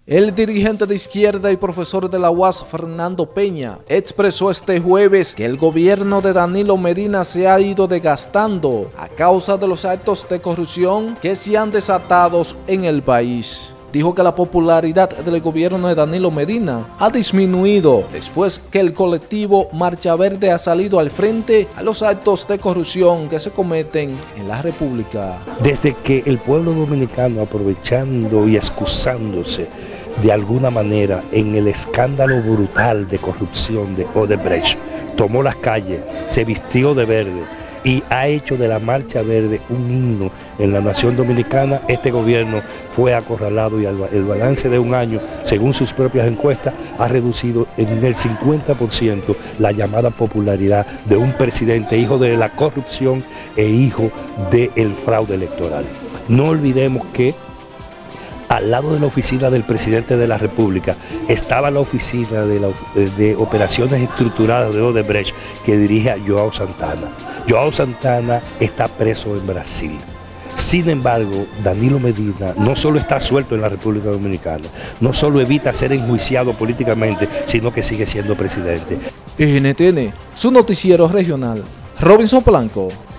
El dirigente de izquierda y profesor de la UAS, Fernando Peña, expresó este jueves que el gobierno de Danilo Medina se ha ido desgastando a causa de los actos de corrupción que se han desatado en el país. Dijo que la popularidad del gobierno de Danilo Medina ha disminuido después que el colectivo Marcha Verde ha salido al frente a los actos de corrupción que se cometen en la República. Desde que el pueblo dominicano, aprovechando y excusándose de alguna manera en el escándalo brutal de corrupción de Odebrecht, tomó las calles, se vistió de verde y ha hecho de la Marcha Verde un himno en la nación dominicana, este gobierno fue acorralado y el balance de un año, según sus propias encuestas, ha reducido en el 50% la llamada popularidad de un presidente hijo de la corrupción e hijo del fraude electoral. No olvidemos que al lado de la oficina del presidente de la República estaba la oficina de operaciones estructuradas de Odebrecht que dirige a João Santana. João Santana está preso en Brasil. Sin embargo, Danilo Medina no solo está suelto en la República Dominicana, no solo evita ser enjuiciado políticamente, sino que sigue siendo presidente. NTN, su noticiero regional, Robinson Blanco.